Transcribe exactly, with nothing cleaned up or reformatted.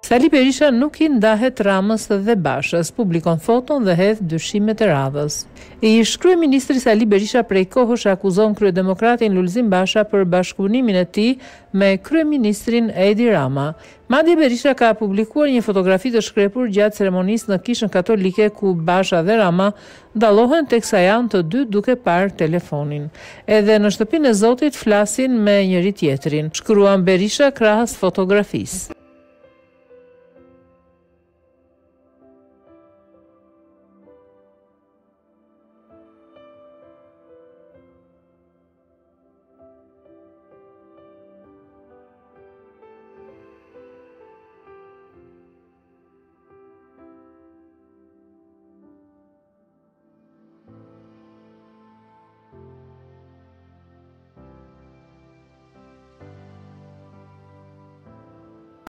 Sali Berisha nuk i ndahet Ramës dhe Bashës, publikon foton dhe hedh dyshimet e radhës. Ish kryeministri Sali Berisha prej kohësh akuzon kryedemokratin Lulzim Basha për bashkëpunimin e tij me kryeministrin Edi Rama. Madje Berisha ka publikuar një fotografi të shkrepur gjatë ceremonisë në Kishën Katolike ku Basha dhe Rama dallohen teksa janë të dy duke parë telefonin. Edhe në shtëpinë e Zotit flasin me njëri tjetrin, shkruan Berisha krahas fotografisë.